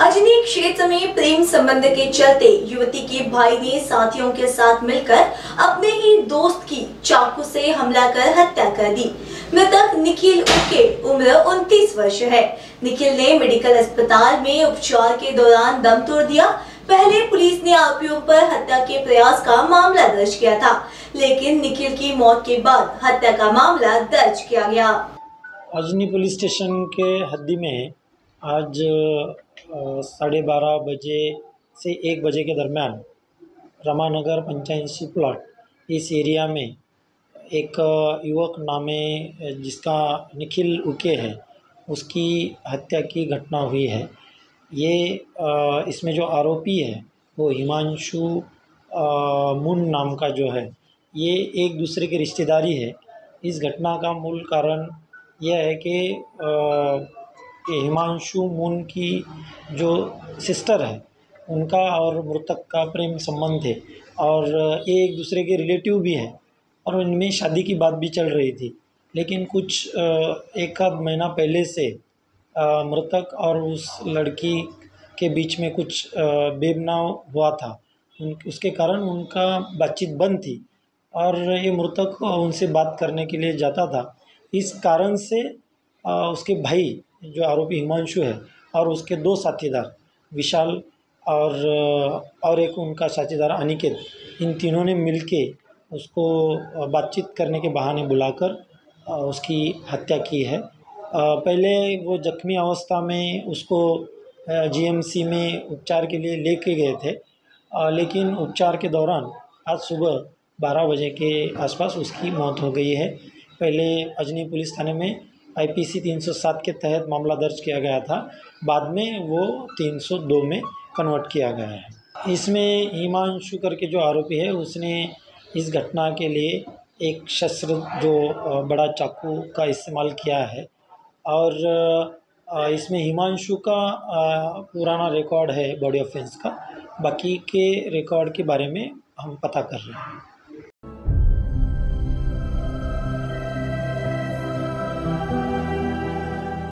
अजनी क्षेत्र में प्रेम संबंध के चलते युवती के भाई ने साथियों के साथ मिलकर अपने ही दोस्त की चाकू से हमला कर हत्या कर दी। मृतक निखिल उके उम्र 29 वर्ष है। निखिल ने मेडिकल अस्पताल में उपचार के दौरान दम तोड़ दिया। पहले पुलिस ने आरोपियों पर हत्या के प्रयास का मामला दर्ज किया था, लेकिन निखिल की मौत के बाद हत्या का मामला दर्ज किया गया। अजनी पुलिस स्टेशन के हद्दी में आज 12:30 बजे से 1 बजे के दरमियान रमानगर पंचायती प्लॉट इस एरिया में एक युवक नामे जिसका निखिल उके है, उसकी हत्या की घटना हुई है। ये इसमें जो आरोपी है वो हिमांशु मुन नाम का जो है, ये एक दूसरे के रिश्तेदारी है। इस घटना का मूल कारण यह है कि हिमांशु मुन की जो सिस्टर है उनका और मृतक का प्रेम संबंध है और ये एक दूसरे के रिलेटिव भी हैं और इनमें शादी की बात भी चल रही थी। लेकिन कुछ एक आध महीना पहले से मृतक और उस लड़की के बीच में कुछ बेबनाव हुआ था। उसके कारण उनका बातचीत बंद थी और ये मृतक उनसे बात करने के लिए जाता था। इस कारण से उसके भाई जो आरोपी हिमांशु है और उसके 2 साथीदार विशाल और एक उनका साथीदार अनिकेत, इन तीनों ने मिलके उसको बातचीत करने के बहाने बुलाकर उसकी हत्या की है। पहले वो जख्मी अवस्था में उसको जीएमसी में उपचार के लिए लेके गए थे, लेकिन उपचार के दौरान आज सुबह 12 बजे के आसपास उसकी मौत हो गई है। पहले अजनी पुलिस थाने में आईपीसी 307 के तहत मामला दर्ज किया गया था, बाद में वो 302 में कन्वर्ट किया गया है। इसमें हिमांशु करके जो आरोपी है उसने इस घटना के लिए एक शस्त्र जो बड़ा चाकू का इस्तेमाल किया है और इसमें हिमांशु का पुराना रिकॉर्ड है बॉडी ऑफेंस का। बाकी के रिकॉर्ड के बारे में हम पता कर रहे हैं।